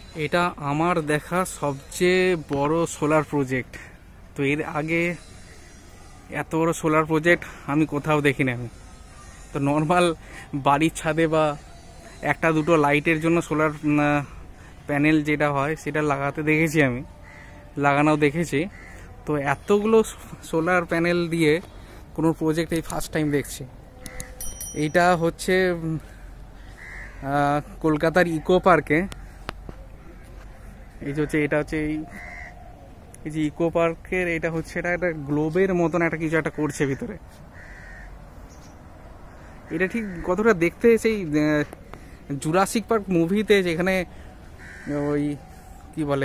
এটা আমার দেখা সবচেয়ে বড় সোলার প্রজেক্ট। তো এর আগে এত বড় সোলার প্রজেক্ট আমি কোথাও দেখিনি। আমি তো নর্মাল বাড়ির ছাদে বা একটা দুটো লাইটের জন্য সোলার প্যানেল যেটা হয় সেটা লাগাতে দেখেছি, আমি লাগানোও দেখেছি। তো এতগুলো সোলার প্যানেল দিয়ে কোনো প্রজেক্ট এই ফার্স্ট টাইম দেখছি। এইটা হচ্ছে কলকাতার ইকো পার্কে। এই যে হচ্ছে এটা হচ্ছে এই যে ইকো পার্কের এটা হচ্ছে এটা একটা গ্লোবের মতন একটা কিছু একটা করছে ভিতরে। এটা ঠিক কতটা দেখতে সেই জুরাসিক পার্ক মুভিতে যেখানে ওই কি বলে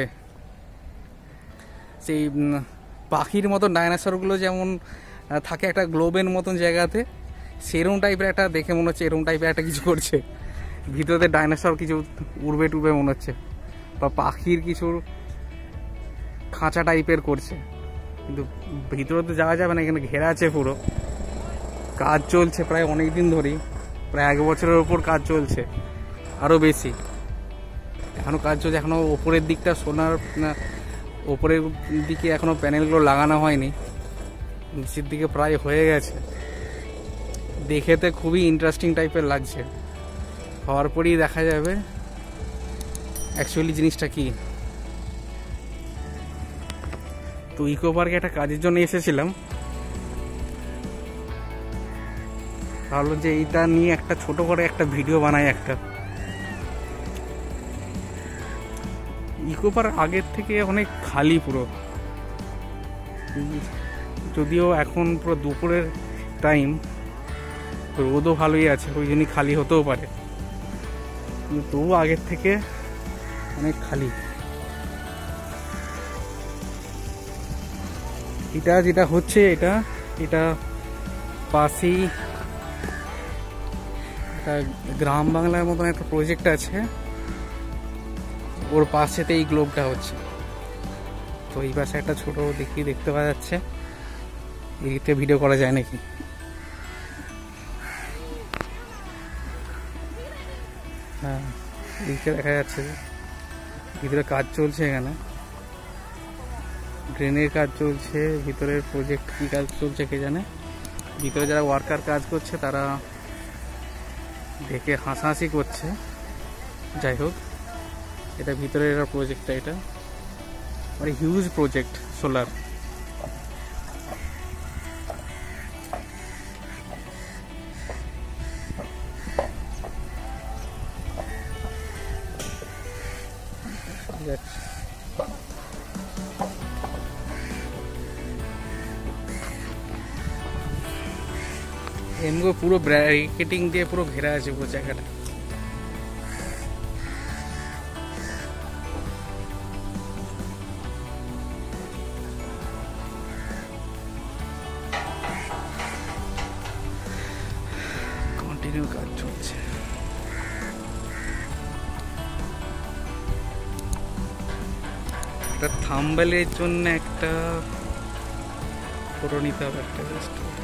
সেই পাখির মতন ডাইনোসরগুলো যেমন থাকে একটা গ্লোবের মতন জায়গাতে, সেরকম টাইপের একটা দেখে মনে হচ্ছে এরকম টাইপের একটা কিছু করছে। ভিতরে ডাইনোসর কিছু উড়বে টুড়বে মনে হচ্ছে, বা পাখির কিছু খাঁচা টাইপের করছে, কিন্তু ভিতরে তো যাওয়া যাবে না, এখানে ঘেরা আছে পুরো। কাজ চলছে প্রায় অনেক দিন ধরেই, প্রায় 1 বছরের ওপর কাজ চলছে, আরও বেশি এখনও কাজ চলছে। এখনও ওপরের দিকটা সোনার ওপরের দিকে এখনও প্যানেলগুলো লাগানো হয়নি, নিচের দিকে প্রায় হয়ে গেছে। দেখেতে খুবই ইন্টারেস্টিং টাইপের লাগছে, হওয়ার পরই দেখা যাবে অ্যাকচুয়ালি জিনিসটা কি। তো ইকো পার্কে একটা কাজের জন্য এসেছিলাম, ভাবলাম যে এইটা নিয়ে একটা ছোট করে একটা ভিডিও বানাই। একটা ইকো পার্ক আগের থেকে অনেক খালি পুরো, যদিও এখন পুরো দুপুরের টাইম, রোদও ভালোই আছে, ওই জন্যই খালি হতেও পারে, কিন্তু তবু আগের থেকে অনেক খালি। এটা যেটা হচ্ছে এটা এটা পাশেই একটা গ্রাম বাংলার মতন একটা প্রজেক্ট আছে, ওর পাশেতে এই গ্লোবটা হচ্ছে। তো এই পাশে একটা ছোট দেখতে পাওয়া যাচ্ছে, এদিকে ভিডিও করা যায় নাকি। হ্যাঁ, এদিকে দেখা যাচ্ছে ভিতরে কাজ চলছে, এখানে ড্রেনের কাজ চলছে, ভিতরের প্রজেক্ট কী কাজ চলছে কে জানে। ভিতরে যারা ওয়ার্কার কাজ করছে তারা দেখে হাসাহাসি করছে। যাই হোক, এটা ভিতরের এরা প্রজেক্টটা, এটা মানে হিউজ প্রজেক্ট সোলার। এমনি পুরো ব্র্যাকেটিং দিয়ে পুরো ঘেরা আছে পুরো জায়গাটা। কন্টিনিউ কাজ চলছে। একটা থাম্বনেলের জন্য একটা ফটো নিতে হবে একটা জাস্ট।